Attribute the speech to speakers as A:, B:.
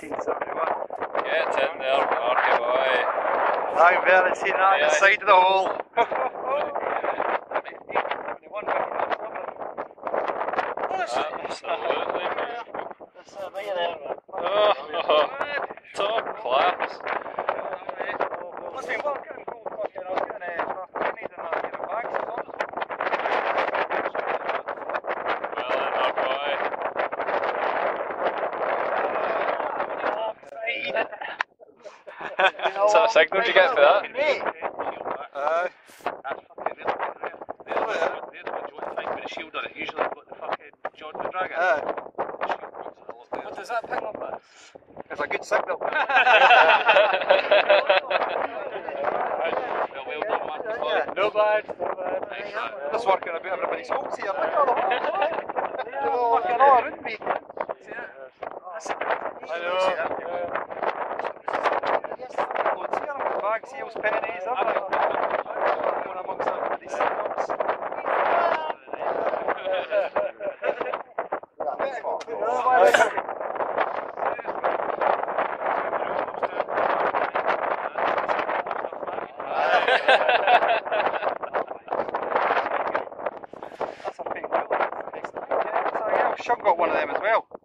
A: Yeah, 10-0, okay boy.
B: I've barely seen that
A: Yeah.
B: inside of the hole.
A: Absolutely. Oh, top class.
B: Must be well getting gold fucking, I was getting pennies and that, bags as well.
A: Well then, our boy. What sort of signal did you get for that?
C: That's fucking rare. They're the ones you want to find with a shield on it. Usually you've got the fucking John the Dragon.
B: What does that ping up at? It's a good signal.
C: Well done, man.
B: Yeah.
A: No bad.
C: Nice shot.
B: Just working about everybody's holes here. Look at all the holes. They're all fucking all around me.
A: I know.
B: Loads here, bags, seals, pennies, everything. Going amongst everybody's signals. That's a big deal. Shug got one of them as well.